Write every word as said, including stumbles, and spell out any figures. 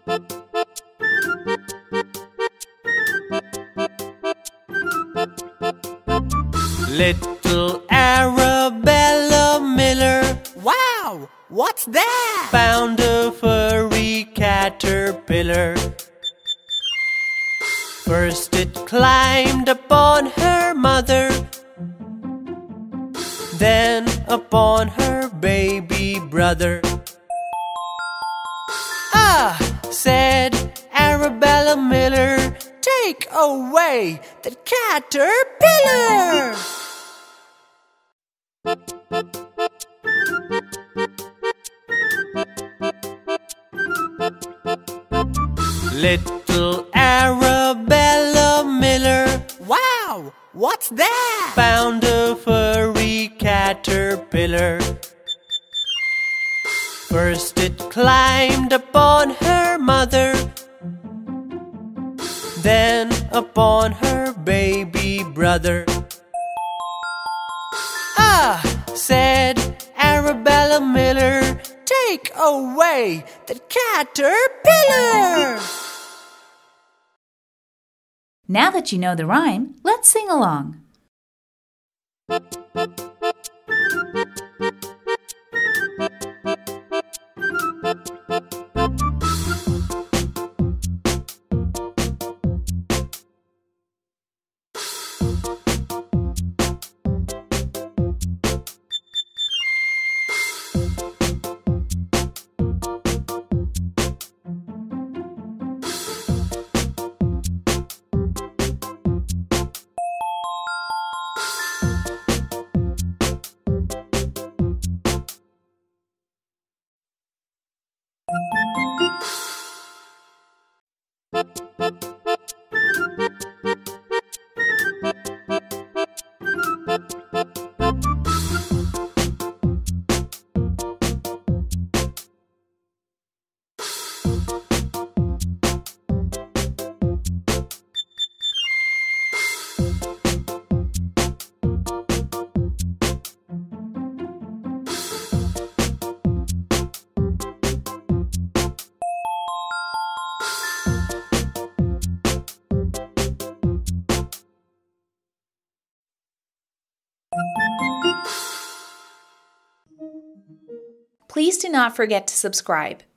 Little Arabella Miller, wow! What's that? found a furry caterpillar. First it climbed upon her mother, then upon her baby brother. "Ah," said Arabella Miller, "take away the caterpillar!" Little Arabella Miller, Wow! What's that? found a furry caterpillar. First it climbed upon her mother, then upon her baby brother. "Ah," said Arabella Miller, "take away the caterpillar!" Now that you know the rhyme, let's sing along. Please do not forget to subscribe.